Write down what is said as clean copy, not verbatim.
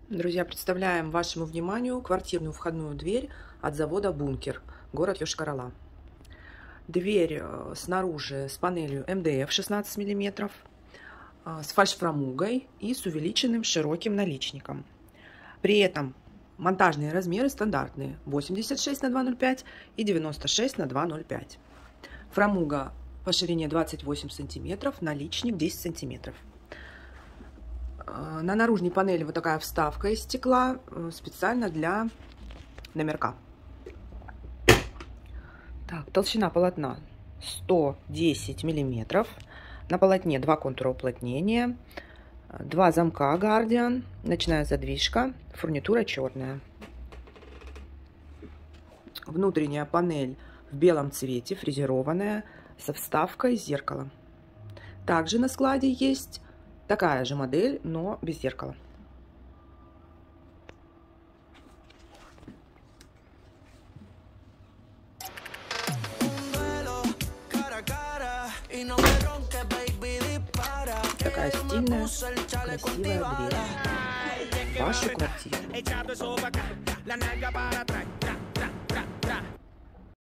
Друзья, представляем вашему вниманию квартирную входную дверь от завода «Бункер», город Йошкар-Ола. Дверь снаружи с панелью МДФ 16 мм, с фальшфрамугой и с увеличенным широким наличником. При этом монтажные размеры стандартные: 86 на 2,05 и 96 на 2,05. Фрамуга по ширине 28 см, наличник 10 см. На наружной панели вот такая вставка из стекла, специально для номерка. Так, толщина полотна 110 мм. На полотне 2 контура уплотнения, 2 замка Guardian, ночная задвижка, фурнитура черная. Внутренняя панель в белом цвете, фрезерованная, со вставкой зеркала. Также на складе есть такая же модель, но без зеркала. Такая стильная, красивая дверь в вашу квартиру.